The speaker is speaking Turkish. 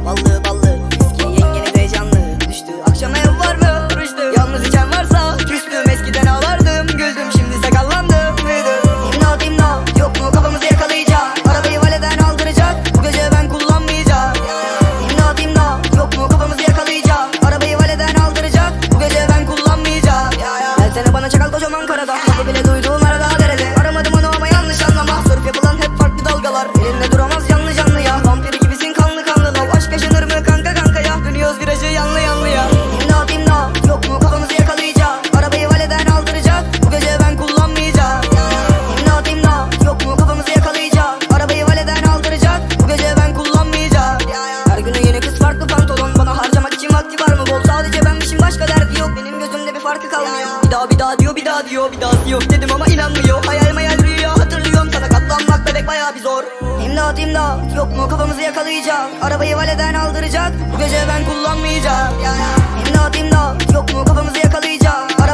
ballı ballı. Eski yengeniz heyecanlı düştü. Akşam ev var mı? Rüştü. Yalnız içen varsa küstüm. Eskiden ağlardım, güldüm, şimdi sakallandım, büyüdüm. İmdat imdat, yok mu kafamızı yakalayacak? Arabayı valeden aldıracak, bu gece ben kullanmayacağım. İmdat imdat, yok mu kafamızı yakalayacak? Arabayı valeden aldıracak, bu gece ben kullanmayacağım. Her sene bana çakal kocaman karada, lafı bile duyduğum arada derede. Aramadım onu ama yanlış anlama, sırf yapılan hep farklı dalgalar. Elinde duramaz canlı canlı ya, vampir gibisin kanlı kanlı lav. Aşk yaşanır mı kanka kanka ya, dönüyoruz virajı yanlı yanlı ya. İmdat imdat, yok mu kafamızı yakalayacak? Arabayı valeden aldıracak, bu gece ben kullanmayacağım. İmdat imdat, yok mu kafamızı yakalayacak? Arabayı valeden aldıracak, bu gece ben kullanmayacağım. Her güne yeni kız farklı pantolon, bana harcamak için vakti var mı bol? Sadece benmişim, başka derdi yok, benim gözümde bir farkı kalmıyor. Bir daha diyor, bir daha diyor, bir dahası yok dedim ama inanmıyor. Hayal mayal rüya hatırlıyorum, sana katlanmak bebek bayağı bir zor. İmdat imdat, yok mu kafamızı yakalayacak? Arabayı valeden aldıracak, bu gece ben kullanmayacağım. İmdat imdat, yok mu kafamızı yakalayacak?